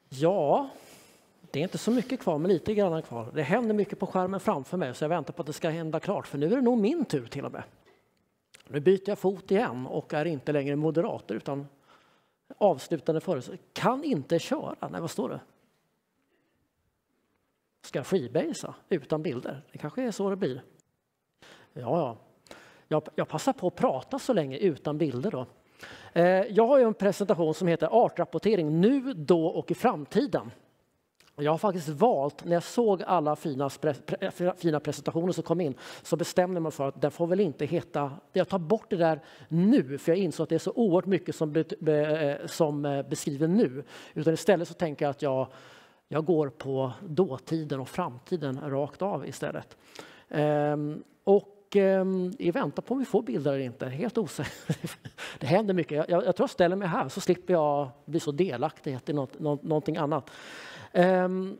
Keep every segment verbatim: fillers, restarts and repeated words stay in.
Ja, det är inte så mycket kvar, men lite grann kvar. Det händer mycket på skärmen framför mig, så jag väntar på att det ska hända klart. För nu är det nog min tur till och med. Nu byter jag fot igen och är inte längre moderator utan avslutande föreställning. Kan inte köra. Nej, vad står det? Ska jag freebasea utan bilder? Det kanske är så det blir. Ja, ja. Jag, jag passar på att prata så länge utan bilder då. Eh, jag har ju en presentation som heter Artrapportering nu, då och i framtiden. Jag har faktiskt valt, när jag såg alla fina, fina presentationer som kom in, så bestämde jag mig för att det får väl inte heta, jag tar bort det där nu, för jag insåg att det är så oerhört mycket som, be, be, som beskriver nu. Utan istället så tänker jag att jag, jag går på dåtiden och framtiden rakt av istället. Ehm, och ehm, i väntan på om vi får bilder eller inte, helt osäkert. Det händer mycket. Jag, jag, jag tror jag ställer mig här så slipper jag bli så delaktig i något, något, någonting annat. Um,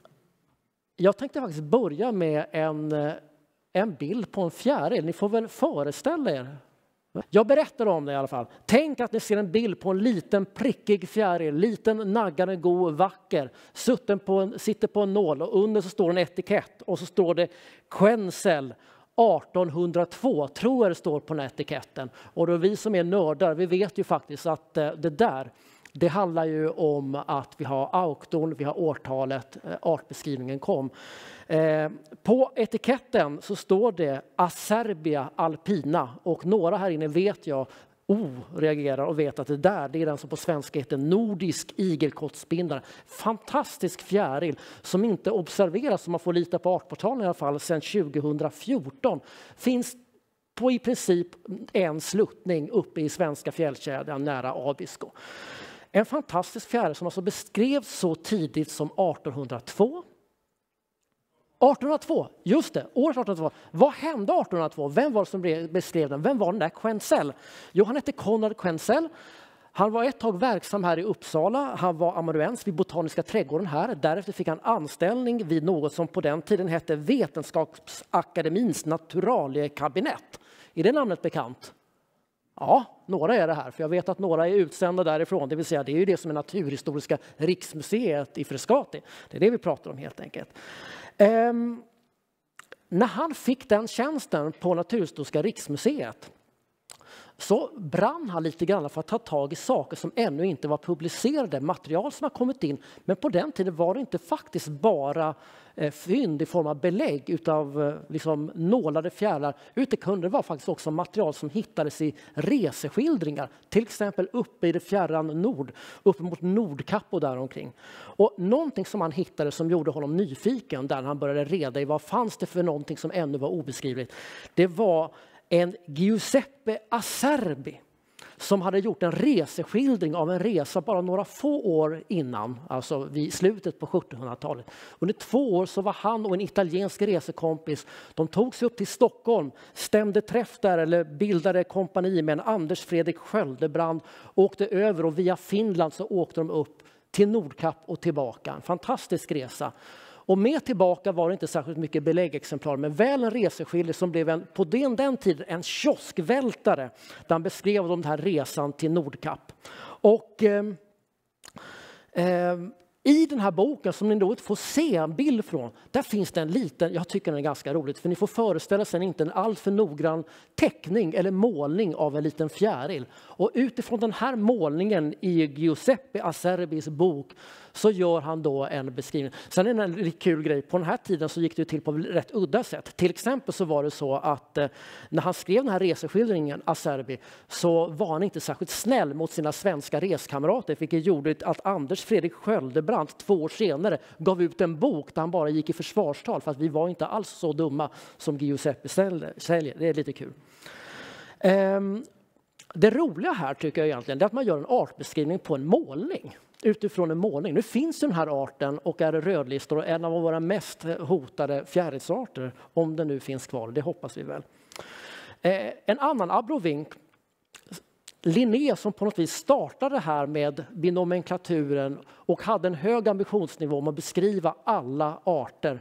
jag tänkte faktiskt börja med en, en bild på en fjäril. Ni får väl föreställa er. Jag berättar om det i alla fall. Tänk att ni ser en bild på en liten prickig fjäril. Liten, naggande, god, vacker. Sutten på en, sitter på en nål och under så står en etikett. Och så står det Quenzel artonhundratvå, tror jag det står på den här etiketten. Och då vi som är nördar, vi vet ju faktiskt att det där, det handlar ju om att vi har auktorn, vi har årtalet, artbeskrivningen kom. Eh, på etiketten så står det Acerbia alpina och några här inne vet jag oh, reagerar och vet att det där, det är den som på svenska heter nordisk igelkottsspindare. Fantastisk fjäril som inte observeras, som man får lita på Artportalen i alla fall, sedan tjugohundrafjorton. Finns på i princip en sluttning uppe i svenska fjällkedjan nära Abisko. En fantastisk fjäril som alltså beskrevs så tidigt som artonhundratvå. artonhundratvå, just det, året artonhundratvå. Vad hände artonhundratvå? Vem var det som beskrev den? Vem var den där Quenzel? Jo, han hette Konrad Quenzel. Han var ett tag verksam här i Uppsala. Han var amanuens vid Botaniska trädgården här. Därefter fick han anställning vid något som på den tiden hette Vetenskapsakademins naturaliekabinett. Är det namnet bekant? Ja, några är det här, för jag vet att några är utsända därifrån. Det vill säga, det är ju det som är Naturhistoriska riksmuseet i Frescati. Det är det vi pratar om helt enkelt. Um, när han fick den tjänsten på Naturhistoriska riksmuseet så brann han lite grann för att ta tag i saker som ännu inte var publicerade, material som har kommit in. Men på den tiden var det inte faktiskt bara eh, fynd i form av belägg utav eh, liksom nålade fjärilar. Utan det kunde vara faktiskt också material som hittades i reseskildringar. Till exempel uppe i det fjärran nord, uppe mot Nordkapp och däromkring. Och någonting som han hittade som gjorde honom nyfiken, där han började reda i vad fanns det för någonting som ännu var obeskrivligt. Det var en Giuseppe Acerbi som hade gjort en reseskildring av en resa bara några få år innan, alltså vid slutet på sjuttonhundratalet. Under två år så var han och en italiensk resekompis, de tog sig upp till Stockholm, stämde träff där eller bildade kompani med en Anders Fredrik Sköldebrand, åkte över och via Finland så åkte de upp till Nordkapp och tillbaka. En fantastisk resa. Och med tillbaka var det inte särskilt mycket beläggexemplar, men väl en reseskildring som blev en, på den, den tiden en kioskvältare där han beskrev den här resan till Nordkapp. Och eh, eh, i den här boken som ni då får se en bild från, där finns det en liten, jag tycker den är ganska roligt, för ni får föreställa sig inte en alltför noggrann teckning eller målning av en liten fjäril. Och utifrån den här målningen i Giuseppe Acerbis bok så gör han då en beskrivning. Sen är det en riktigt kul grej. På den här tiden så gick det till på rätt udda sätt. Till exempel så var det så att eh, när han skrev den här reseskildringen, Acerbi, så var han inte särskilt snäll mot sina svenska reskamrater. Vilket gjorde att Anders Fredrik Sköldebrand två år senare gav ut en bok där han bara gick i försvarstal. För att vi var inte alls så dumma som Giuseppe säljer. Det är lite kul. Um, det roliga här tycker jag egentligen är att man gör en artbeskrivning på en målning. Utifrån en målning. Nu finns den här arten och är rödlistad och en av våra mest hotade fjärilsarter, om den nu finns kvar. Det hoppas vi väl. Eh, en annan abrovink, Linné, som på något vis startade här med binomenklaturen och hade en hög ambitionsnivå om att beskriva alla arter.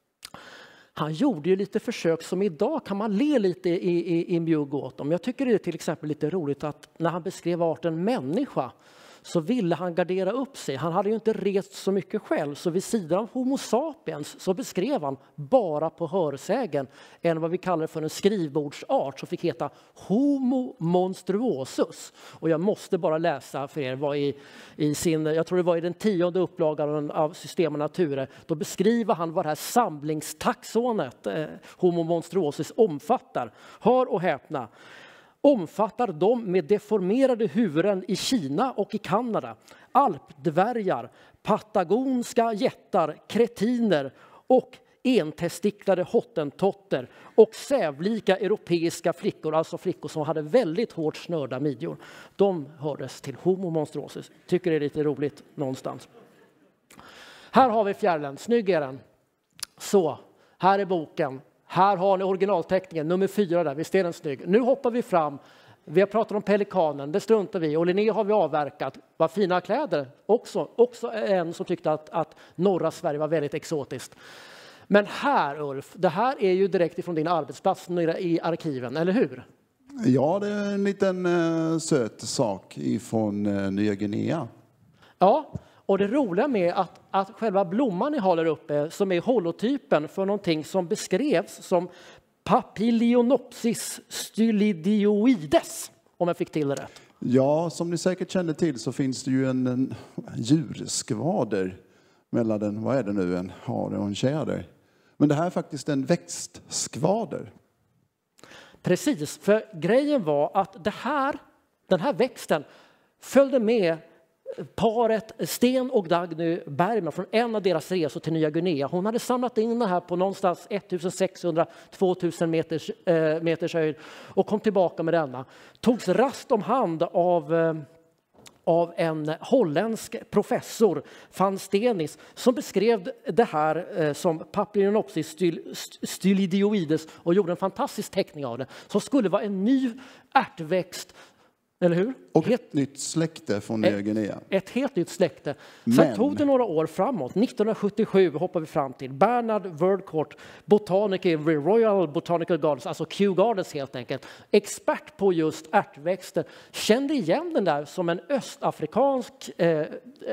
Han gjorde ju lite försök som idag kan man le lite i, i, i mjugg åt dem. Jag tycker det är till exempel lite roligt att när han beskrev arten människa så ville han gardera upp sig. Han hade ju inte rest så mycket själv, så vid sidan av Homo sapiens så beskrev han bara på hörsägen en vad vi kallar för en skrivbordsart som fick heta Homo monstruosus. Och jag måste bara läsa för er vad i, i sin, jag tror det var i den tionde upplagan av Systema Naturae, då beskriver han vad det här samlingstaxonet eh, Homo monstruosus omfattar. Hör och häpna. Omfattar de med deformerade huvuden i Kina och i Kanada, alpdvärgar, patagonska jättar, kretiner och entestiklade hottentotter och sävlika europeiska flickor, alltså flickor som hade väldigt hårt snörda midjor. De hördes till Homo monstruosus. Tycker det är lite roligt någonstans. Här har vi fjärilen. Snygg är den. Så, här är boken. Här har ni originalteckningen, nummer fyra där. Visst är den snygg. Nu hoppar vi fram. Vi har pratat om pelikanen, det struntar vi. Och Linné har vi avverkat. Vad fina kläder. Också, också en som tyckte att, att norra Sverige var väldigt exotiskt. Men här Ulf, det här är ju direkt ifrån din arbetsplats i arkiven, eller hur? Ja, det är en liten uh, söt sak ifrån uh, Nya Guinea. Ja. Och det roliga med att, att själva blomman ni håller uppe som är holotypen för någonting som beskrevs som Papilionopsis stylidioides, om jag fick till det rätt. Ja, som ni säkert känner till så finns det ju en, en djurskvader mellan en, vad är det nu, en hare och en tjäder. Men det här är faktiskt en växtskvader. Precis, för grejen var att det här, den här växten följde med paret Sten och Dagny Bergman från en av deras resor till Nya Guinea. Hon hade samlat in den här på någonstans sextonhundra till tvåtusen meters, eh, meters höjd och kom tillbaka med denna. Togs rast om hand av, eh, av en holländsk professor, van Stenis, som beskrev det här eh, som Papilionopsis styl, stylidioides och gjorde en fantastisk teckning av det. Som skulle vara en ny ärtväxt. Eller hur? Och ett helt nytt släkte från Nya Guinea. Ett, ett helt nytt släkte. Sen Men... tog det några år framåt. nittonhundrasjuttiosju hoppar vi fram till. Bernard Wordcourt, botaniker vid Royal Botanical Gardens, alltså Kew Gardens helt enkelt. Expert på just ärtväxter. Kände igen den där som en östafrikansk eh, eh,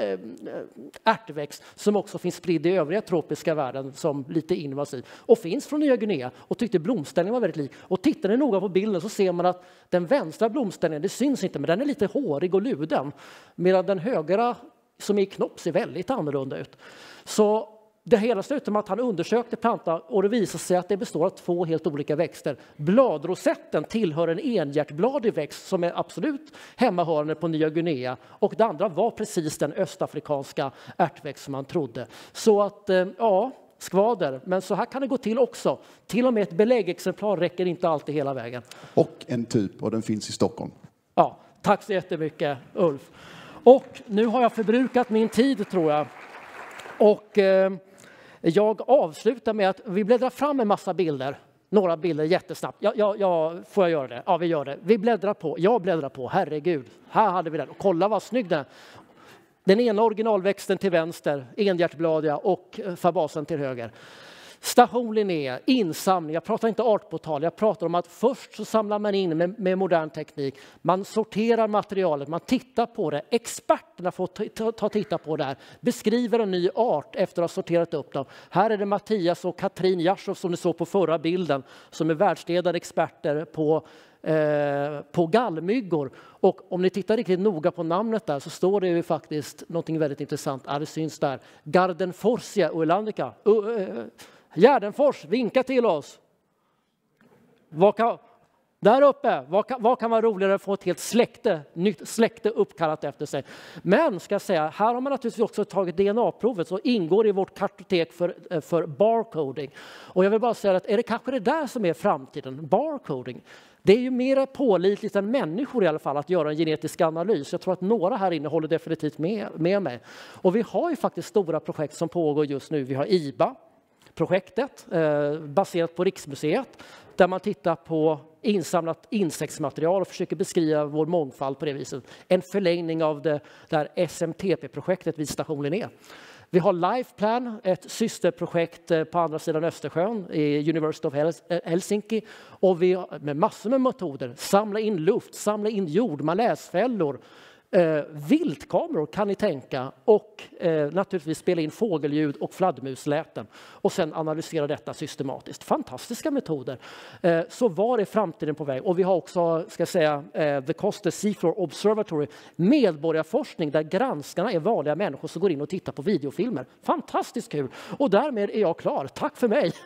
ärtväxt som också finns spridd i övriga tropiska världen som lite invasiv. Och finns från Nya Guinea och tyckte blomställningen var väldigt lik. Och tittar ni noga på bilden så ser man att den vänstra blomställningen, det syns inte, men den är lite hårig och luden. Medan den högra som är i knopp ser väldigt annorlunda ut. Så det hela slutar med att han undersökte plantan och det visar sig att det består av två helt olika växter. Bladrosetten tillhör en enhjärtbladig växt som är absolut hemmahörande på Nya Guinea. Och det andra var precis den östafrikanska ärtväxt som man trodde. Så att, ja, skvader. Men så här kan det gå till också. Till och med ett beläggexemplar räcker inte alltid hela vägen. Och en typ, och den finns i Stockholm. Ja, tack så jättemycket Ulf. Och nu har jag förbrukat min tid tror jag. Och eh, jag avslutar med att vi bläddrar fram en massa bilder. Några bilder jättesnabbt. Ja, ja, ja, får jag göra det? Ja, vi gör det. Vi bläddrar på. Jag bläddrar på. Herregud. Här hade vi den. Och kolla vad snygg den är. Den ena originalväxten till vänster, enhjärtbladiga, och fabasen till höger. Station Linné, insamling. Jag pratar inte artportal, jag pratar om att först så samlar man in med, med modern teknik. Man sorterar materialet, man tittar på det. Experterna får ta, ta titta på det här. Beskriver en ny art efter att ha sorterat upp dem. Här är det Mattias och Katrin Jarsov som ni såg på förra bilden. Som är världsledande experter på Eh, på gallmyggor. Och om ni tittar riktigt noga på namnet där så står det ju faktiskt någonting väldigt intressant. Ja, det syns där. Gardenforsia uelandica. Uh, uh, Gärdenfors, vinka till oss. Vad kan, där uppe, vad kan, vad kan vara roligare att få ett helt släkte, nytt släkte uppkallat efter sig. Men ska jag säga, här har man naturligtvis också tagit D N A-provet som ingår i vårt kartotek för, för barcoding. Och jag vill bara säga att är det kanske det där som är framtiden, barcoding? Det är ju mer pålitligt än människor i alla fall att göra en genetisk analys. Jag tror att några här inne håller definitivt med, med mig. Och vi har ju faktiskt stora projekt som pågår just nu. Vi har I B A-projektet eh, baserat på Riksmuseet där man tittar på insamlat insektsmaterial och försöker beskriva vår mångfald på det viset. En förlängning av det där S M T P-projektet vid Station Linné. Vi har Lifeplan, ett systerprojekt på andra sidan Östersjön i University of Helsinki. Och vi har med massor med metoder, samla in luft, samla in jord, maläsfällor, Eh, viltkameror kan ni tänka och eh, naturligtvis spela in fågelljud och fladdermusläten och sen analysera detta systematiskt. Fantastiska metoder. Eh, så var är framtiden på väg? Och vi har också, ska jag säga, eh, The Costa Seafloor Observatory, medborgarforskning där granskarna är vanliga människor som går in och tittar på videofilmer. Fantastiskt kul! Och därmed är jag klar. Tack för mig!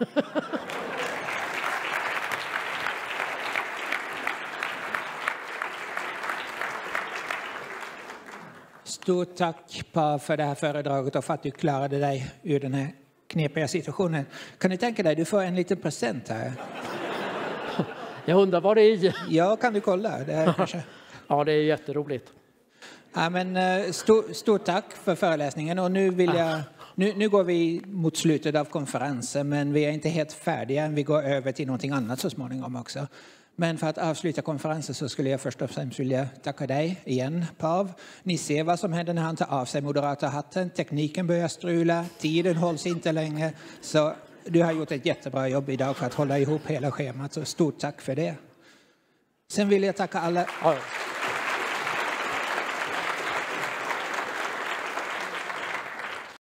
Stort tack Pa för det här föredraget och för att du klarade dig ur den här knepiga situationen. Kan du tänka dig, du får en liten present här. Jag undrar vad det är i. Ja, kan du kolla? Det är kanske... Ja, det är jätteroligt. Ja, men stort, stort tack för föreläsningen och nu vill jag... Nu, nu går vi mot slutet av konferensen, men vi är inte helt färdiga. Vi går över till någonting annat så småningom också. Men för att avsluta konferensen så skulle jag först och främst vilja tacka dig igen, Pav. Ni ser vad som händer när han tar av sig moderata hatten. Tekniken börjar strula, tiden hålls inte längre. Så du har gjort ett jättebra jobb idag för att hålla ihop hela schemat. Så stort tack för det. Sen vill jag tacka alla... Ja.